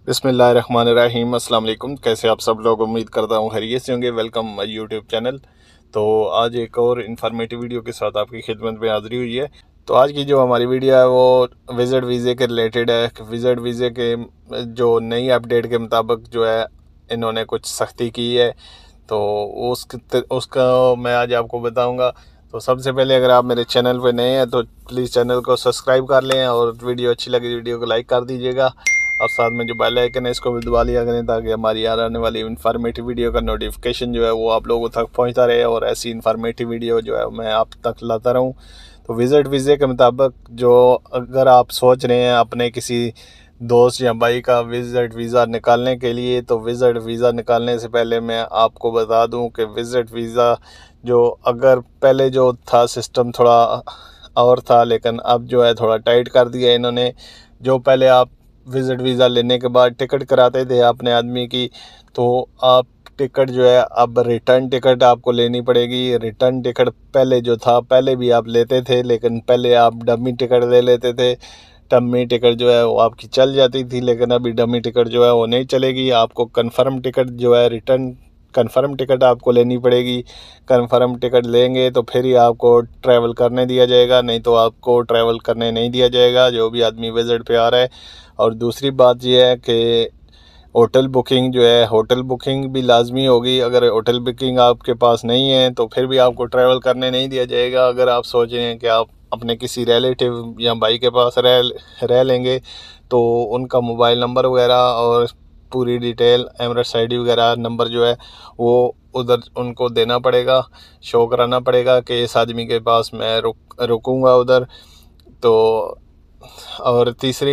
बिस्मिल्लाहिर्रहमानिर्रहीम। अस्सलाम वालेकुम। कैसे आप सब लोग, उम्मीद करता हूँ खैरियत से होंगे। Welcome my YouTube channel. तो आज एक और इन्फॉर्मेटिव वीडियो के साथ आपकी खिदमत में हाज़िरी हुई है। तो आज की जो हमारी वीडियो है वो विज़िट वीज़े के रिलेटेड है। विज़िट वीज़े के जो नई अपडेट के मुताबिक जो है इन्होंने कुछ सख्ती की है, तो उसका मैं आज आपको बताऊँगा। तो सबसे पहले अगर आप मेरे चैनल पर नए हैं तो प्लीज़ चैनल को सब्सक्राइब कर लें, और वीडियो अच्छी लगी वीडियो को लाइक कर दीजिएगा, और साथ में जो बेल आइकन है इसको भी दबा लिया करें, ताकि हमारी आने वाली इन्फॉर्मेटिव वीडियो का नोटिफिकेशन जो है वो आप लोगों तक पहुंचता रहे, और ऐसी इन्फॉर्मेटिव वीडियो जो है मैं आप तक लाता रहूं। तो विज़िट वीज़े के मुताबिक जो अगर आप सोच रहे हैं अपने किसी दोस्त या भाई का विज़िट वीज़ा निकालने के लिए, तो विज़िट वीज़ा निकालने से पहले मैं आपको बता दूं कि विज़िट वीज़ा जो अगर पहले जो था सिस्टम थोड़ा और था, लेकिन अब जो है थोड़ा टाइट कर दिया इन्होंने। जो पहले आप विज़िट वीज़ा लेने के बाद टिकट कराते थे अपने आदमी की, तो आप टिकट जो है अब रिटर्न टिकट आपको लेनी पड़ेगी। रिटर्न टिकट पहले जो था, पहले भी आप लेते थे, लेकिन पहले आप डमी टिकट ले लेते थे। डमी टिकट जो है वो आपकी चल जाती थी, लेकिन अभी डमी टिकट जो है वो नहीं चलेगी। आपको कंफर्म टिकट जो है रिटर्न कंफर्म टिकट आपको लेनी पड़ेगी। कंफर्म टिकट लेंगे तो फिर ही आपको ट्रैवल करने दिया जाएगा, नहीं तो आपको ट्रैवल करने नहीं दिया जाएगा जो भी आदमी विज़िट पे आ रहा है। और दूसरी बात यह है कि होटल बुकिंग जो है, होटल बुकिंग भी लाजमी होगी। अगर होटल बुकिंग आपके पास नहीं है तो फिर भी आपको ट्रैवल करने नहीं दिया जाएगा। अगर आप सोच रहे हैं कि आप अपने किसी रिलेटिव या भाई के पास रह लेंगे, तो उनका मोबाइल नंबर वगैरह और पूरी डिटेल एमरेट्स आईडी वगैरह नंबर जो है वो उधर उनको देना पड़ेगा, शो कराना पड़ेगा कि इस आदमी के पास मैं रुकूंगा उधर। तो और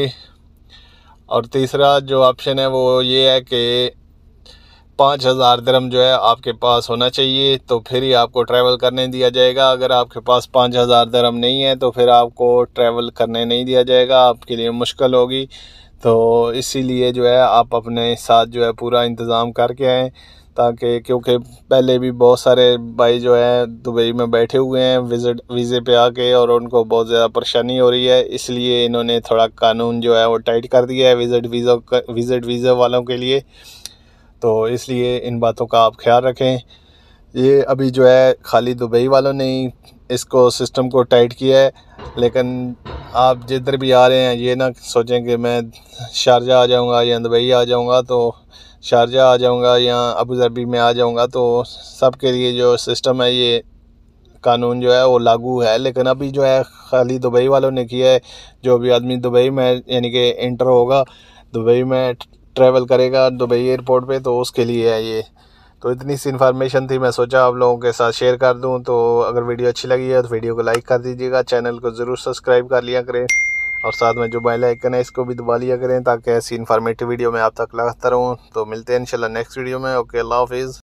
तीसरा जो ऑप्शन है वो ये है कि 5,000 दिरहम जो है आपके पास होना चाहिए, तो फिर ही आपको ट्रैवल करने दिया जाएगा। अगर आपके पास 5,000 दिरहम नहीं है तो फिर आपको ट्रैवल करने नहीं दिया जाएगा, आपके लिए मुश्किल होगी। तो इसीलिए जो है आप अपने साथ जो है पूरा इंतज़ाम करके आएँ, ताकि क्योंकि पहले भी बहुत सारे भाई जो है दुबई में बैठे हुए हैं विज़िट वीज़े पे आके, और उनको बहुत ज़्यादा परेशानी हो रही है। इसलिए इन्होंने थोड़ा कानून जो है वो टाइट कर दिया है विज़िट वीज़ा वालों के लिए। तो इसलिए इन बातों का आप ख्याल रखें। ये अभी जो है खाली दुबई वालों ने ही इसको सिस्टम को टाइट किया है, लेकिन आप जिधर भी आ रहे हैं ये ना सोचें कि मैं शारजा आ जाऊंगा या दुबई आ जाऊंगा, तो शारजा आ जाऊंगा या अबू धाबी में आ जाऊंगा, तो सबके लिए जो सिस्टम है ये कानून जो है वो लागू है। लेकिन अभी जो है खाली दुबई वालों ने किया है। जो भी आदमी दुबई में यानी कि इंटर होगा, दुबई में ट्रैवल करेगा दुबई एयरपोर्ट पे, तो उसके लिए है ये। तो इतनी सी इन्फॉर्मेशन थी, मैं सोचा आप लोगों के साथ शेयर कर दूं। तो अगर वीडियो अच्छी लगी है तो वीडियो को लाइक कर दीजिएगा, चैनल को ज़रूर सब्सक्राइब कर लिया करें, और साथ में जो बेल आइकन है इसको भी दबा लिया करें, ताकि ऐसी इन्फॉर्मेटिव वीडियो मैं आप तक लाता रहूँ। तो मिलते हैं इंशाल्लाह नेक्स्ट वीडियो में। ओके, अल्लाह हाफिज़।